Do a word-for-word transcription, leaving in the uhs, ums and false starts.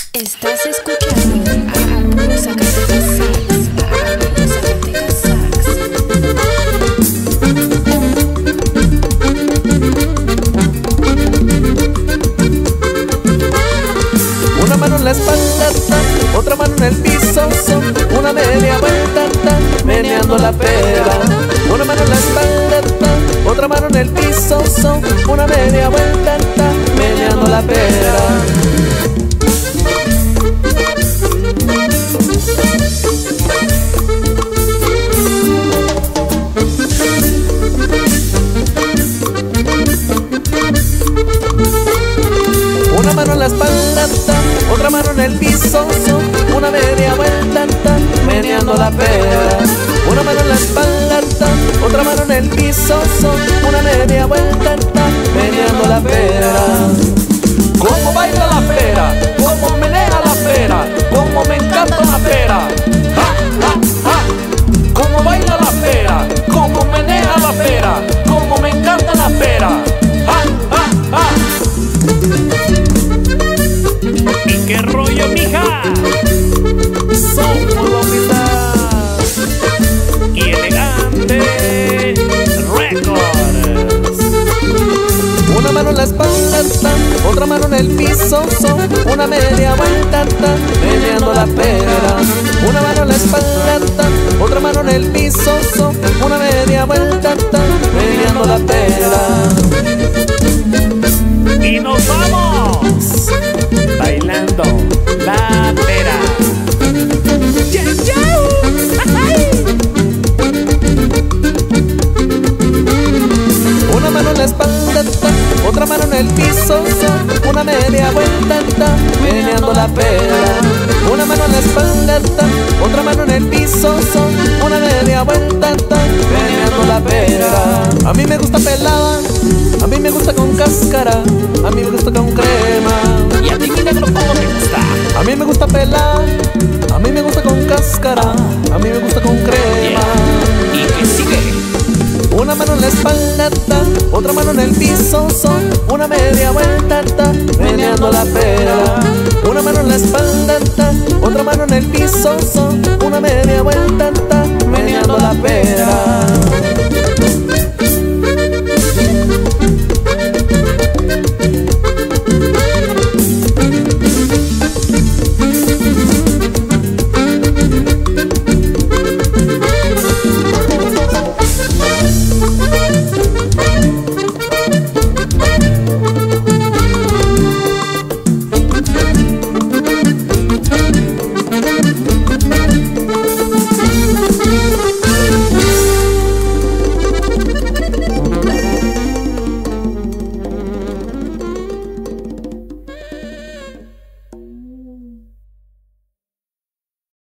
Estás escuchando a Arturo Zacatecas Sax, a Arturo Zacatecas Sax. Una mano en la espalda, otra mano en el piso, una media vuelta, meneando la pera. Una mano en la espalda, otra mano en el piso, una media vuelta, meneando la pera. Una mano en la espalda, otra mano en el piso, una media vuelta, meneando la pera. Una mano en la espalda, otra mano en el piso, una media vuelta, meneando la pera. Cómo baila la pera, cómo menea la pera, cómo me encanta la pera. ¡Ja, ja, ja! Cómo baila la pera, cómo menea la pera, cómo me encanta la pera. ¡Ja, ja, ja! ¿Y qué rollo, mija? Somos la mitad Y Elegante Records. Una mano en la espalda, otra mano en el piso, una media vuelta, meneando la pera. Una mano en la espalda, otra mano en el piso, una media vuelta, meneando la pera. Y nos vamos bailando la pera. Una mano en la espalda, otra mano en el piso, una media vuelta, meneando la pera. Una mano en la espalda, otra mano en el piso, una media vuelta, meneando la pera. A mí me gusta pelada, a mí me gusta con cáscara, a mí me gusta con crema. ¿Y a ti, mi negro, cómo te gusta? A mí me gusta pelada, a mí me gusta con cáscara, a mí me gusta con crema. ¿Y qué sigue? Una mano en la espalda, otra mano en el piso, una media vuelta, meneando la pera. Una mano en la espalda, otra mano en el piso, una media vuelta, meneando la pera.